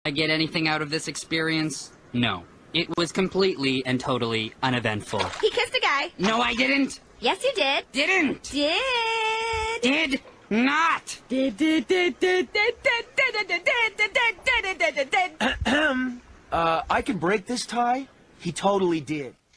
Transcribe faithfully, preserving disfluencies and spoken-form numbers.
I get anything out of this experience? No. It was completely and totally uneventful. He kissed a guy. No, I didn't. Yes, you did. Didn't. Did. Did not. Did, did, did, did, did, did, did, did, did, did, did, did, did, did. Uh, I can break this tie? He totally did.